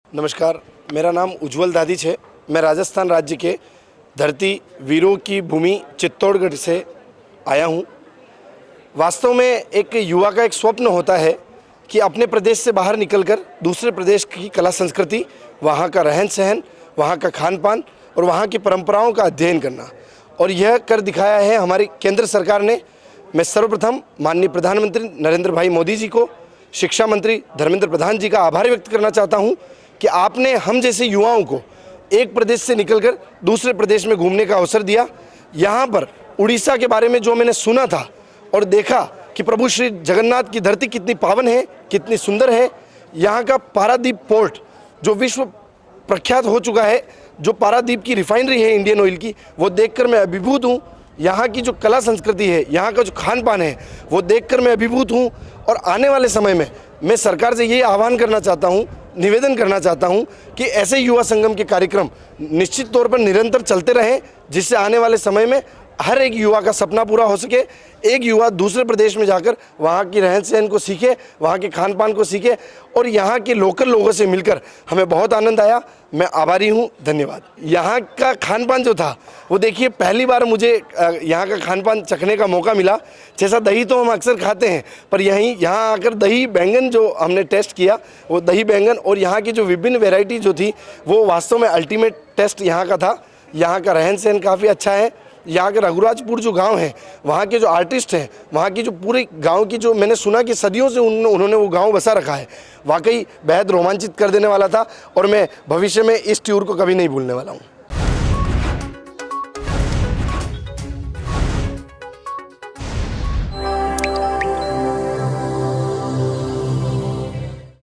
नमस्कार, मेरा नाम उज्जवल दादिच है। मैं राजस्थान राज्य के धरती वीरों की भूमि चित्तौड़गढ़ से आया हूँ। वास्तव में एक युवा का एक स्वप्न होता है कि अपने प्रदेश से बाहर निकलकर दूसरे प्रदेश की कला संस्कृति, वहाँ का रहन सहन, वहाँ का खान पान और वहाँ की परंपराओं का अध्ययन करना, और यह कर दिखाया है हमारी केंद्र सरकार ने। मैं सर्वप्रथम माननीय प्रधानमंत्री नरेंद्र भाई मोदी जी को, शिक्षा मंत्री धर्मेंद्र प्रधान जी का आभार व्यक्त करना चाहता हूँ कि आपने हम जैसे युवाओं को एक प्रदेश से निकलकर दूसरे प्रदेश में घूमने का अवसर दिया। यहाँ पर उड़ीसा के बारे में जो मैंने सुना था और देखा कि प्रभु श्री जगन्नाथ की धरती कितनी पावन है, कितनी सुंदर है। यहाँ का पारादीप पोर्ट जो विश्व प्रख्यात हो चुका है, जो पारादीप की रिफाइनरी है इंडियन ऑयल की, वो देखकर मैं अभिभूत हूँ। यहाँ की जो कला संस्कृति है, यहाँ का जो खान पान है, वो देखकर मैं अभिभूत हूँ। और आने वाले समय में मैं सरकार से ये आह्वान करना चाहता हूँ, निवेदन करना चाहता हूँ कि ऐसे युवा संगम के कार्यक्रम निश्चित तौर पर निरंतर चलते रहें, जिससे आने वाले समय में हर एक युवा का सपना पूरा हो सके। एक युवा दूसरे प्रदेश में जाकर वहाँ की रहन सहन को सीखे, वहाँ के खान पान को सीखे, और यहाँ के लोकल लोगों से मिलकर हमें बहुत आनंद आया। मैं आभारी हूँ, धन्यवाद। यहाँ का खान पान जो था वो देखिए, पहली बार मुझे यहाँ का खान पान चखने का मौका मिला। जैसा दही तो हम अक्सर खाते हैं, पर यहाँ आकर दही बैंगन जो हमने टेस्ट किया, वो दही बैंगन और यहाँ की जो विभिन्न वेराइटी जो थी, वो वास्तव में अल्टीमेट टेस्ट यहाँ का था। यहाँ का रहन सहन काफ़ी अच्छा है। यहाँ के रघुराजपुर जो गांव है, वहाँ के जो आर्टिस्ट हैं, वहाँ की जो पूरे गांव की जो मैंने सुना कि सदियों से उन्होंने वो गांव बसा रखा है, वाकई बेहद रोमांचित कर देने वाला था। और मैं भविष्य में इस टूर को कभी नहीं भूलने वाला हूँ।